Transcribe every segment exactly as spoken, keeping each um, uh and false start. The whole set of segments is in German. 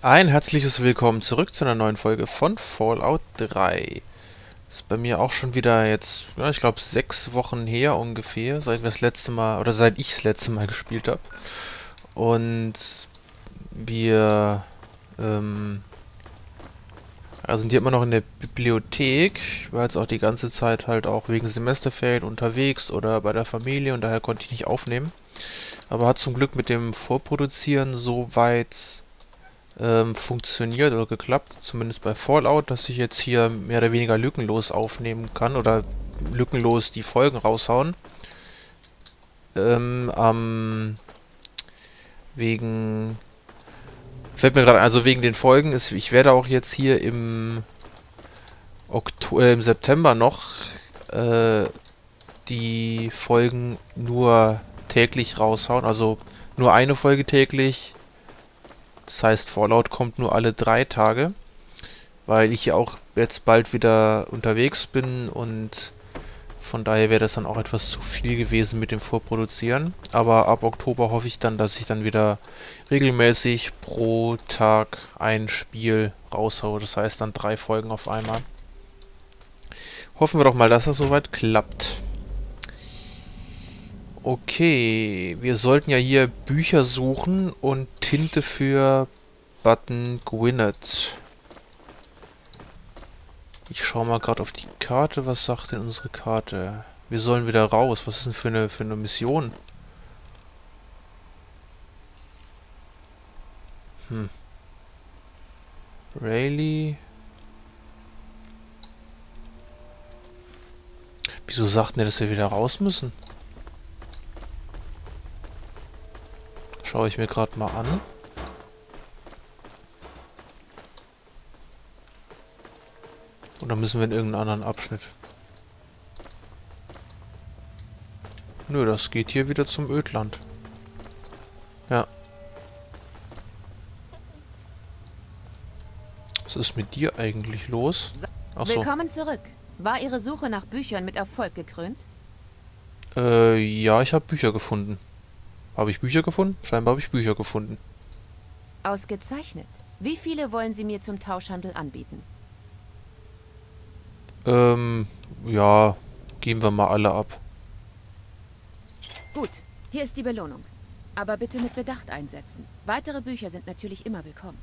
Ein herzliches Willkommen zurück zu einer neuen Folge von Fallout drei. Ist bei mir auch schon wieder jetzt, ja, ich glaube sechs Wochen her ungefähr, seit wir das letzte Mal, oder seit ich das letzte Mal gespielt habe. Und wir ähm, ja, sind hier immer noch in der Bibliothek. Ich war jetzt auch die ganze Zeit halt auch wegen Semesterferien unterwegs oder bei der Familie und daher konnte ich nicht aufnehmen. Aber hat zum Glück mit dem Vorproduzieren soweit ähm, funktioniert oder geklappt, zumindest bei Fallout, dass ich jetzt hier mehr oder weniger lückenlos aufnehmen kann oder lückenlos die Folgen raushauen. Ähm, ähm, wegen, fällt mir gerade, also wegen den Folgen ist, ich werde auch jetzt hier im Oktober, äh, im September noch äh, die Folgen nur täglich raushauen, also nur eine Folge täglich. Das heißt, Fallout kommt nur alle drei Tage, weil ich ja auch jetzt bald wieder unterwegs bin und von daher wäre das dann auch etwas zu viel gewesen mit dem Vorproduzieren. Aber ab Oktober hoffe ich dann, dass ich dann wieder regelmäßig pro Tag ein Spiel raushaue. Das heißt dann drei Folgen auf einmal. Hoffen wir doch mal, dass das soweit klappt. Okay, wir sollten ja hier Bücher suchen und Tinte für Button Gwyneth. Ich schaue mal gerade auf die Karte. Was sagt denn unsere Karte? Wir sollen wieder raus. Was ist denn für eine, für eine Mission? Hm. Rayleigh. Wieso sagt denn, dass wir wieder raus müssen? Schaue ich mir gerade mal an. Oder müssen wir in irgendeinen anderen Abschnitt? Nö, das geht hier wieder zum Ödland. Ja. Was ist mit dir eigentlich los? Achso. Willkommen zurück. War Ihre Suche nach Büchern mit Erfolg gekrönt? Äh, ja, ich habe Bücher gefunden. Habe ich Bücher gefunden? Scheinbar habe ich Bücher gefunden. Ausgezeichnet. Wie viele wollen Sie mir zum Tauschhandel anbieten? Ähm, ja, geben wir mal alle ab. Gut, hier ist die Belohnung. Aber bitte mit Bedacht einsetzen. Weitere Bücher sind natürlich immer willkommen.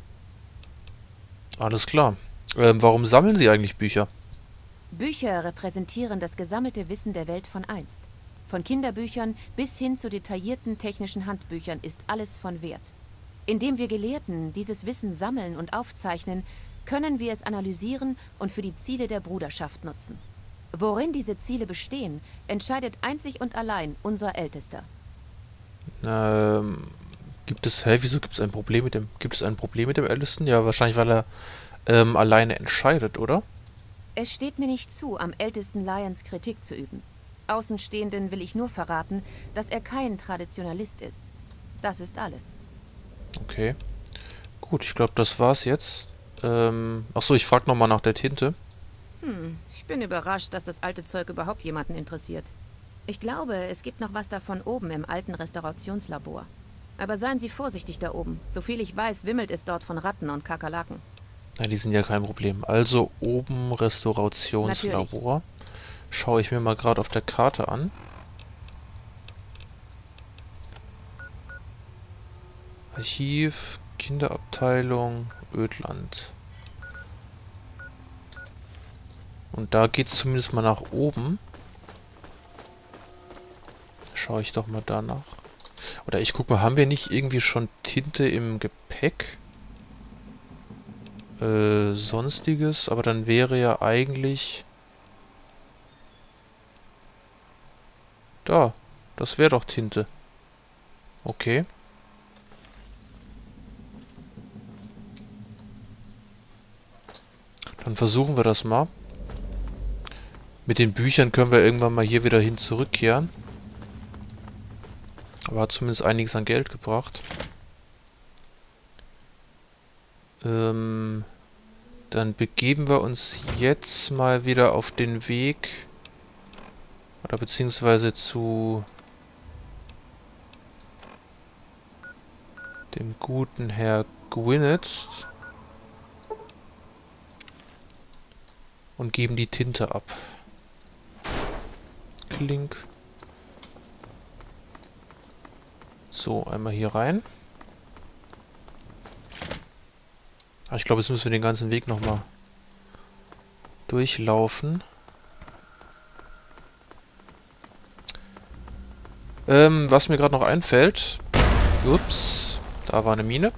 Alles klar. Ähm, warum sammeln Sie eigentlich Bücher? Bücher repräsentieren das gesammelte Wissen der Welt von einst. Von Kinderbüchern bis hin zu detaillierten technischen Handbüchern ist alles von Wert. Indem wir Gelehrten dieses Wissen sammeln und aufzeichnen, können wir es analysieren und für die Ziele der Bruderschaft nutzen. Worin diese Ziele bestehen, entscheidet einzig und allein unser Ältester. Ähm, gibt es, hä, wieso gibt es ein Problem mit dem, gibt es ein Problem mit dem Ältesten? Ja, wahrscheinlich, weil er ähm, alleine entscheidet, oder? Es steht mir nicht zu, am ältesten Lyons Kritik zu üben. Außenstehenden will ich nur verraten, dass er kein Traditionalist ist. Das ist alles. Okay. Gut, ich glaube, das war's jetzt. Ähm, achso, ich frage nochmal nach der Tinte. Hm, ich bin überrascht, dass das alte Zeug überhaupt jemanden interessiert. Ich glaube, es gibt noch was davon oben im alten Restaurationslabor. Aber seien Sie vorsichtig da oben. Soviel ich weiß, wimmelt es dort von Ratten und Kakerlaken. Na, die sind ja kein Problem. Also oben Restaurationslabor. Schaue ich mir mal gerade auf der Karte an. Archiv, Kinderabteilung, Ödland. Und da geht es zumindest mal nach oben. Schaue ich doch mal danach. Oder ich guck mal, haben wir nicht irgendwie schon Tinte im Gepäck? Äh, sonstiges, aber dann wäre ja eigentlich... Da, das wäre doch Tinte. Okay. Dann versuchen wir das mal. Mit den Büchern können wir irgendwann mal hier wieder hin zurückkehren. Aber hat zumindest einiges an Geld gebracht. Ähm, dann begeben wir uns jetzt mal wieder auf den Weg. Oder beziehungsweise zu dem guten Herr Gwyneth und geben die Tinte ab. Klink. So, einmal hier rein. Ah, ich glaube, jetzt müssen wir den ganzen Weg nochmal durchlaufen. Ähm, was mir gerade noch einfällt. Ups, da war eine Mine.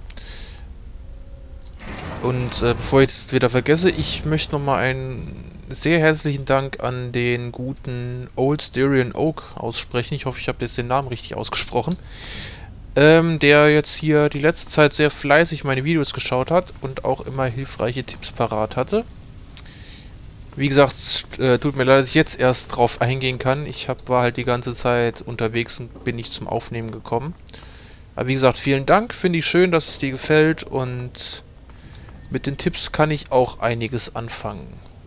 Und äh, bevor ich es wieder vergesse, ich möchte nochmal einen sehr herzlichen Dank an den guten Old Styrian Oak aussprechen. Ich hoffe, ich habe jetzt den Namen richtig ausgesprochen. Ähm, der jetzt hier die letzte Zeit sehr fleißig meine Videos geschaut hat und auch immer hilfreiche Tipps parat hatte. Wie gesagt, äh, tut mir leid, dass ich jetzt erst drauf eingehen kann. Ich hab, war halt die ganze Zeit unterwegs und bin nicht zum Aufnehmen gekommen. Aber wie gesagt, vielen Dank. Finde ich schön, dass es dir gefällt. Und mit den Tipps kann ich auch einiges anfangen.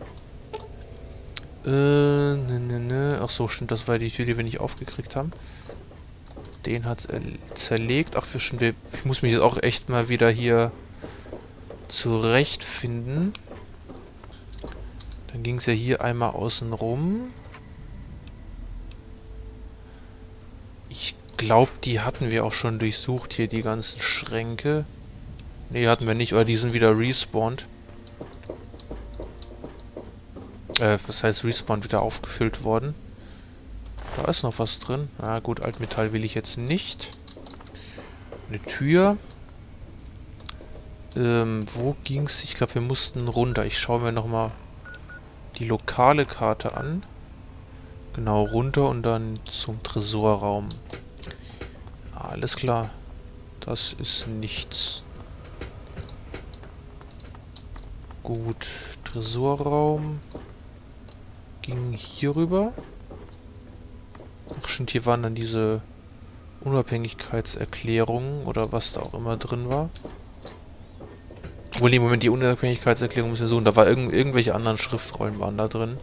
Äh, ne, ne, ne. Ach so, stimmt, das war die Tür, die wir nicht aufgekriegt haben. Den hat's zerlegt. Ach, wir schon, wir, ich muss mich jetzt auch echt mal wieder hier zurechtfinden. Dann ging es ja hier einmal außen rum. Ich glaube, die hatten wir auch schon durchsucht, hier die ganzen Schränke. Ne, hatten wir nicht, oder die sind wieder respawned. Äh, was heißt respawned? Wieder aufgefüllt worden. Da ist noch was drin. Na gut, Altmetall will ich jetzt nicht. Eine Tür. Ähm, wo ging's? Ich glaube, wir mussten runter. Ich schaue mir nochmal die lokale Karte an. Genau, runter und dann zum Tresorraum. Alles klar. Das ist nichts. Gut, Tresorraum. Ging hier rüber. Ach stimmt, hier waren dann diese Unabhängigkeitserklärungen oder was da auch immer drin war. Obwohl, im Moment die Unabhängigkeitserklärung müssen wir suchen. Da war irgend irgendwelche anderen Schriftrollen waren da drin.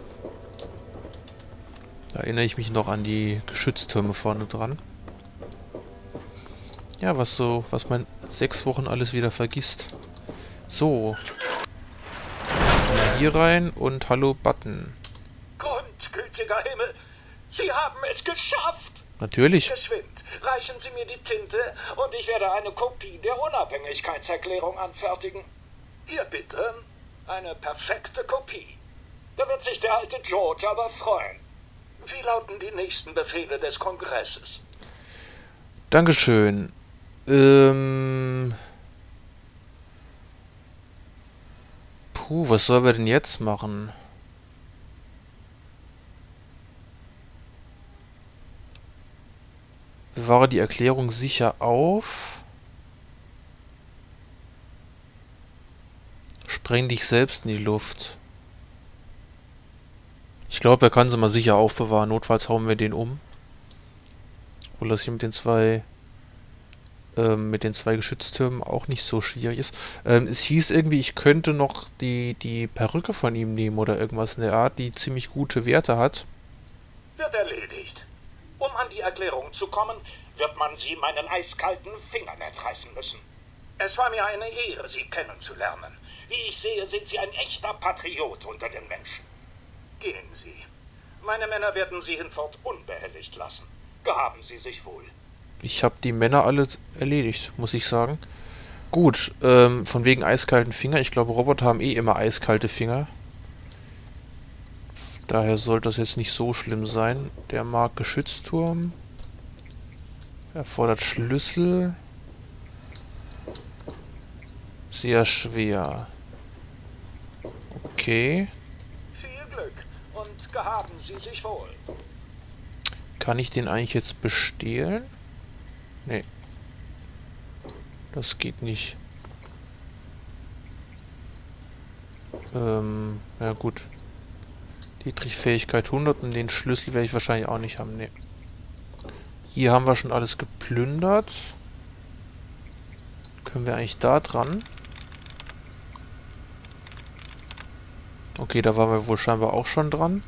Da erinnere ich mich noch an die Geschütztürme vorne dran. Ja, was so, was man sechs Wochen alles wieder vergisst. So. Hier rein und hallo Button. Grundgütiger Himmel, Sie haben es geschafft! Natürlich. Geschwind, reichen Sie mir die Tinte und ich werde eine Kopie der Unabhängigkeitserklärung anfertigen. Hier bitte, eine perfekte Kopie. Da wird sich der alte George aber freuen. Wie lauten die nächsten Befehle des Kongresses? Dankeschön. Ähm... Puh, was sollen wir denn jetzt machen? Bewahre die Erklärung sicher auf. Spreng dich selbst in die Luft. Ich glaube, er kann sie mal sicher aufbewahren. Notfalls hauen wir den um. Obwohl das hier mit den zwei ähm, mit den zwei Geschütztürmen auch nicht so schwierig ist. Ähm, es hieß irgendwie, ich könnte noch die, die Perücke von ihm nehmen oder irgendwas in der Art, die ziemlich gute Werte hat. Wird erledigt. Um an die Erklärung zu kommen, wird man sie meinen eiskalten Fingern entreißen müssen. Es war mir eine Ehre, Sie kennenzulernen. Wie ich sehe, sind Sie ein echter Patriot unter den Menschen. Gehen Sie. Meine Männer werden Sie hinfort unbehelligt lassen. Gehaben Sie sich wohl. Ich habe die Männer alle erledigt, muss ich sagen. Gut, ähm, von wegen eiskalten Finger. Ich glaube, Roboter haben eh immer eiskalte Finger. Daher sollte das jetzt nicht so schlimm sein. Der mag Geschützturm. Erfordert Schlüssel. Sehr schwer. Okay. Viel Glück und gehaben Sie sich wohl. Kann ich den eigentlich jetzt bestehlen? Nee. Das geht nicht. Ähm, ja gut. Dietrich-Fähigkeit hundert und den Schlüssel werde ich wahrscheinlich auch nicht haben. Nee. Hier haben wir schon alles geplündert. Können wir eigentlich da dran? Okay, da waren wir wohl scheinbar auch schon dran.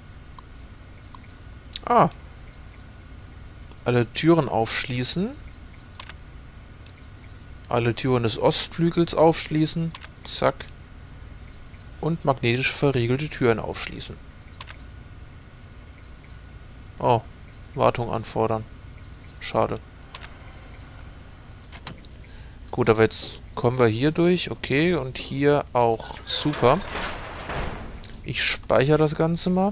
Ah. Alle Türen aufschließen. Alle Türen des Ostflügels aufschließen. Zack. Und magnetisch verriegelte Türen aufschließen. Oh. Wartung anfordern. Schade. Gut, aber jetzt kommen wir hier durch. Okay, und hier auch. Super. Ich speichere das Ganze mal.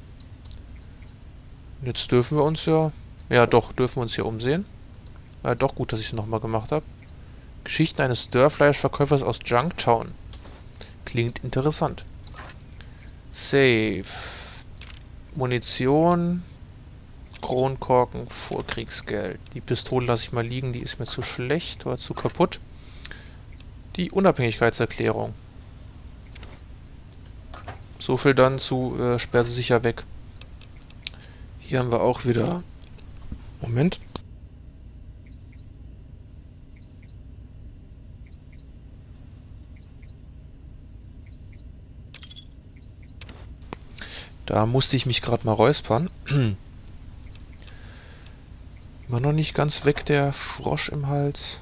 Jetzt dürfen wir uns ja... Ja, doch, dürfen wir uns hier umsehen. Ja, doch gut, dass ich es nochmal gemacht habe. Geschichten eines Dörrfleischverkäufers aus Junktown. Klingt interessant. Save. Munition. Kronkorken, Vorkriegsgeld. Die Pistole lasse ich mal liegen, die ist mir zu schlecht oder zu kaputt. Die Unabhängigkeitserklärung. So viel dann zu äh, sperr sie sicher weg. Hier haben wir auch wieder... Moment. Da musste ich mich gerade mal räuspern. Immer noch nicht ganz weg, der Frosch im Hals.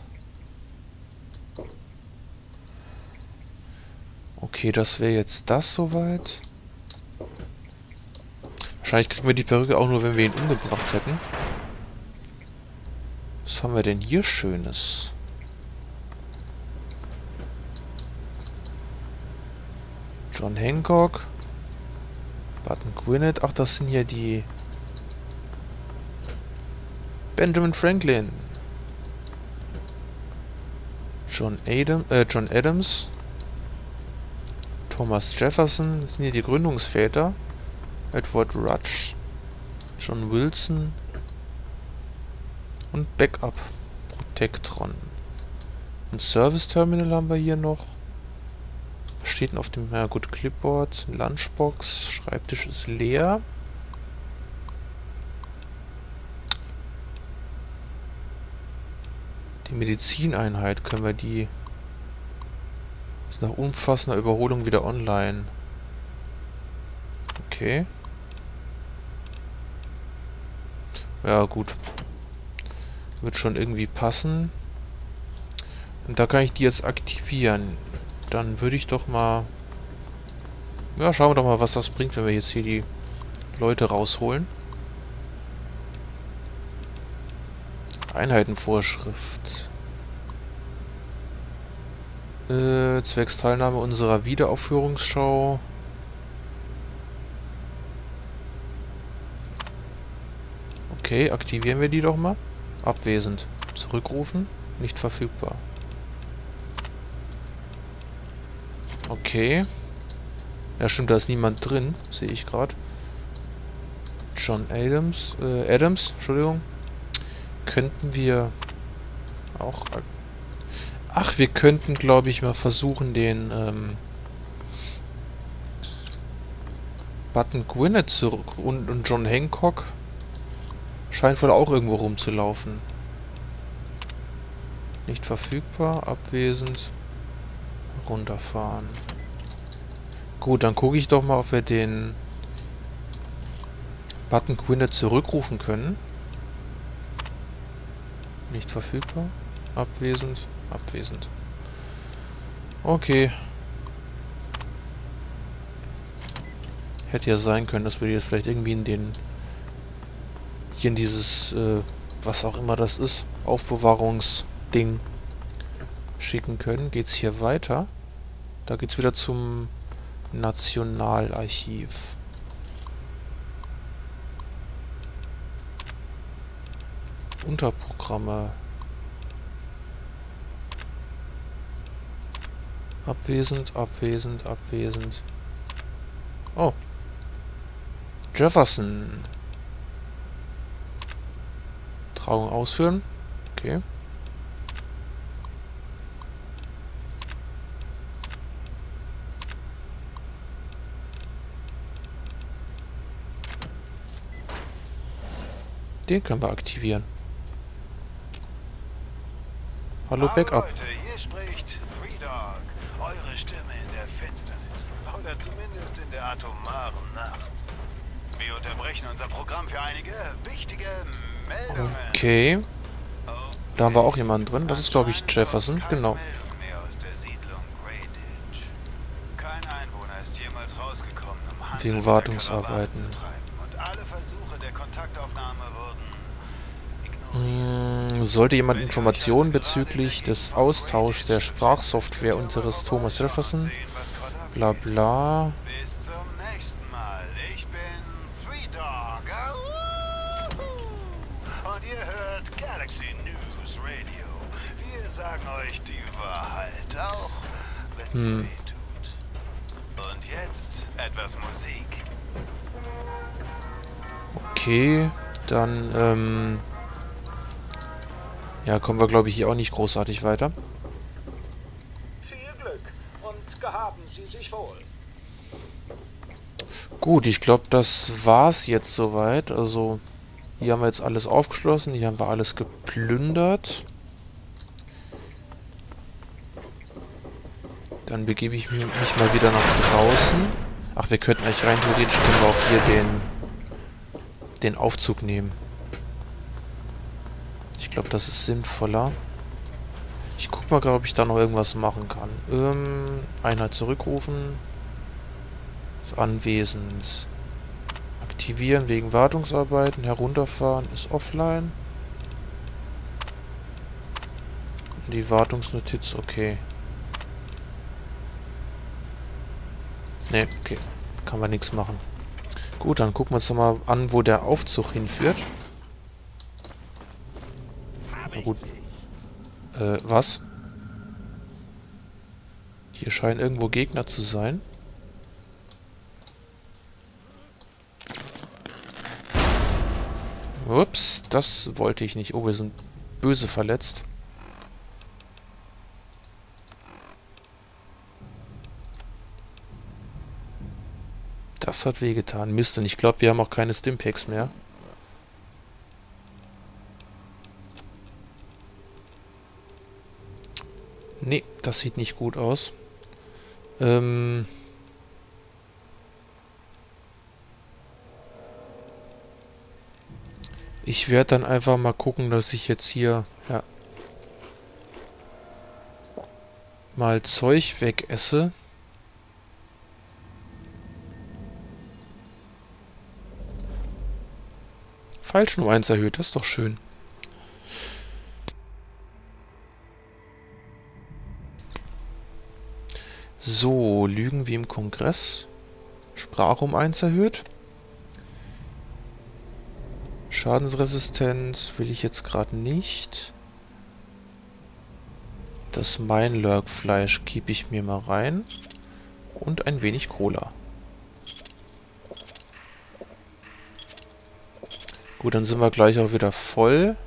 Okay, das wäre jetzt das soweit. Wahrscheinlich kriegen wir die Perücke auch nur, wenn wir ihn umgebracht hätten. Was haben wir denn hier Schönes? John Hancock. Button Gwinnett. Ach, das sind hier die... Benjamin Franklin. John Adam, äh, John Adams. Thomas Jefferson. Das sind hier die Gründungsväter. Edward Rudge. John Wilson. Und Backup. Protectron. Ein Service Terminal haben wir hier noch. Was steht denn auf dem... Na gut, Clipboard. Lunchbox. Schreibtisch ist leer. Die Medizineinheit, können wir die... Ist nach umfassender Überholung wieder online. Okay. Ja, gut. Wird schon irgendwie passen. Und da kann ich die jetzt aktivieren. Dann würde ich doch mal... Ja, schauen wir doch mal, was das bringt, wenn wir jetzt hier die Leute rausholen. Einheitenvorschrift. Äh, zwecks Teilnahme unserer Wiederaufführungsschau. Okay, aktivieren wir die doch mal. Abwesend. Zurückrufen. Nicht verfügbar. Okay. Ja, stimmt, da ist niemand drin. Sehe ich gerade. John Adams. Äh, Adams, Entschuldigung. Könnten wir auch... Ach, wir könnten, glaube ich, mal versuchen, den ähm, Button Gwinnett zurück und, und John Hancock scheint wohl auch irgendwo rumzulaufen. Nicht verfügbar, abwesend, runterfahren. Gut, dann gucke ich doch mal, ob wir den Button Gwinnett zurückrufen können. Nicht verfügbar, abwesend, abwesend. Okay. Hätte ja sein können, dass wir die jetzt vielleicht irgendwie in den... Hier in dieses, äh, was auch immer das ist, Aufbewahrungsding schicken können. Geht's hier weiter? Da geht's wieder zum Nationalarchiv. Unterprogramme. Abwesend, abwesend, abwesend. Oh. Jefferson. Trauung ausführen. Okay. Den können wir aktivieren. Hallo, Backup. Leute, hier spricht Three Dog. Eure Stimme in der Finsternis. Oder zumindest in der atomaren Nacht. Wir unterbrechen unser Programm für einige wichtige Meldungen. Okay. Da haben wir auch jemanden drin. Das ist, glaube ich, Jefferson. Genau. Wegen Wartungsarbeiten. Hm, sollte jemand Informationen bezüglich des Austauschs der Sprachsoftware unseres Thomas Jefferson, bla bla. Bis zum nächsten Mal. Ich bin Three Dog. Und ihr hört Galaxy News Radio. Wir sagen euch die Wahrheit, auch wenn sie Hm. weh tut. Und jetzt etwas Musik. Okay, dann, ähm... ja, kommen wir, glaube ich, hier auch nicht großartig weiter. Viel Glück und gehaben Sie sich wohl. Gut, ich glaube, das war's jetzt soweit. Also, hier haben wir jetzt alles aufgeschlossen. Hier haben wir alles geplündert. Dann begebe ich mich mal wieder nach draußen. Ach, wir könnten eigentlich rein theoretisch können wir auch hier den, den Aufzug nehmen. Ich glaube, das ist sinnvoller. Ich guck mal gerade, ob ich da noch irgendwas machen kann. Ähm, Einheit zurückrufen. Ist anwesend. Aktivieren wegen Wartungsarbeiten. Herunterfahren ist offline. Die Wartungsnotiz, okay. Ne, okay. Kann man nichts machen. Gut, dann gucken wir uns doch mal an, wo der Aufzug hinführt. Na gut. Äh, was? Hier scheinen irgendwo Gegner zu sein. Ups, das wollte ich nicht. Oh, wir sind böse verletzt. Das hat wehgetan. Mist, und ich glaube, wir haben auch keine Stimpaks mehr. Nee, das sieht nicht gut aus. Ähm... Ich werde dann einfach mal gucken, dass ich jetzt hier ja, mal Zeug wegesse. Falsch nur eins erhöht, das ist doch schön. So, Lügen wie im Kongress. Sprache um eins erhöht. Schadensresistenz will ich jetzt gerade nicht. Das Meinlurk-Fleisch kippe ich mir mal rein. Und ein wenig Cola. Gut, dann sind wir gleich auch wieder voll.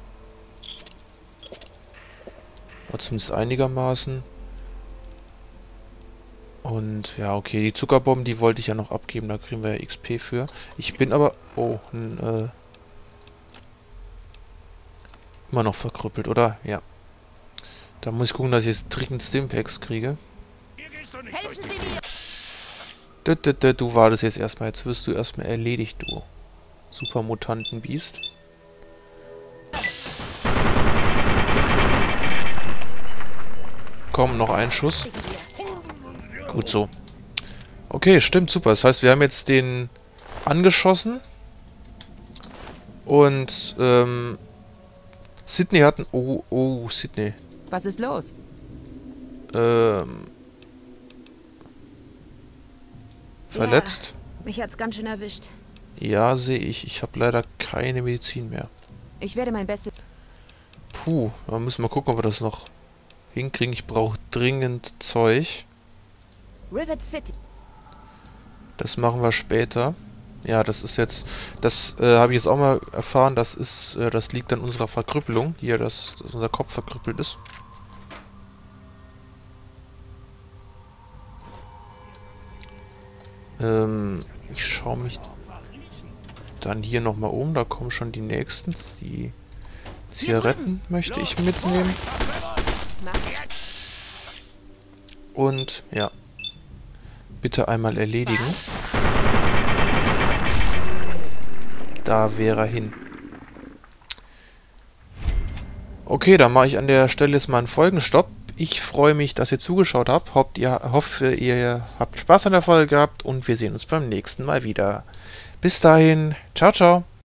Oder zumindest einigermaßen. Und ja, okay, die Zuckerbomben, die wollte ich ja noch abgeben. Da kriegen wir ja X P für. Ich bin aber... Oh, ein... Äh, immer noch verkrüppelt, oder? Ja. Da muss ich gucken, dass ich jetzt dringend Stimpaks kriege. Du, du, du, du wartest jetzt erstmal. Jetzt wirst du erstmal erledigt, du Supermutantenbiest. Komm, noch ein Schuss. Gut so. Okay, stimmt, super. Das heißt, wir haben jetzt den angeschossen. Und, ähm... Sydney hat ein... Oh, oh, Sydney. Was ist los? Ähm... Verletzt? Ja, mich hat's ganz schön erwischt. Ja, sehe ich. Ich habe leider keine Medizin mehr. Ich werde mein Bestes... Puh, da müssen wir gucken, ob wir das noch hinkriegen. Ich brauche dringend Zeug. Rivet City. Das machen wir später. Ja, das ist jetzt... Das äh, habe ich jetzt auch mal erfahren. Das ist... Äh, das liegt an unserer Verkrüppelung. Hier, dass, dass unser Kopf verkrüppelt ist. Ähm... Ich schaue mich dann hier nochmal um. Da kommen schon die nächsten. Die Zigaretten möchte ich mitnehmen. Und, ja. Bitte einmal erledigen. Da wäre er hin. Okay, dann mache ich an der Stelle jetzt mal einen Folgenstopp. Ich freue mich, dass ihr zugeschaut habt. Hofft, ihr, hoffe, ihr habt Spaß an der Folge gehabt und wir sehen uns beim nächsten Mal wieder. Bis dahin, ciao, ciao.